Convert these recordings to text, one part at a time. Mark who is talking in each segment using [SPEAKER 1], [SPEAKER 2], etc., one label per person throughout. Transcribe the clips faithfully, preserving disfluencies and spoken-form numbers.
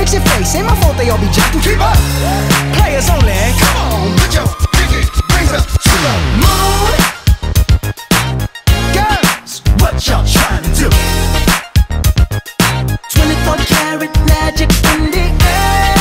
[SPEAKER 1] fix your face. Ain't my fault they all be jacking. Keep up. Players only. Come on, put your pinky rings up to the moon. Girls, what y'all trying to do? twenty-four karat magic in the air.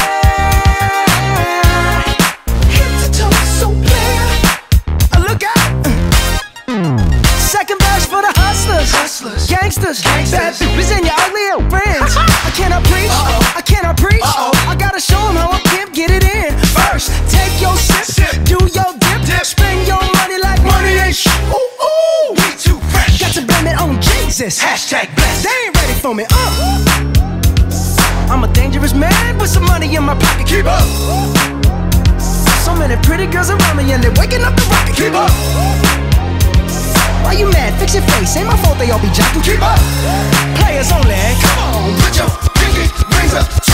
[SPEAKER 1] Head to toe, so clear. Look out. Second verse for the hustlers, hustlers, gangsters, gangsters, bad bitches and your ugly old friends. I cannot preach, uh-oh. I cannot preach. Uh-oh. I gotta show them how I can get it in. First, take your sip, sip. Do your dip, dip, spend your money like money ain't shit. Ooh, ooh, we too fresh. Got to blame it on Jesus. Hashtag blessed. They ain't ready for me. Uh. I'm a dangerous man with some money in my pocket. Keep up. So many pretty girls around me and they're waking up the rocket. Keep up. Why you mad? Fix your face. Ain't my fault they all be jacking. Keep up. Players only. Come on, put your pinky rings up.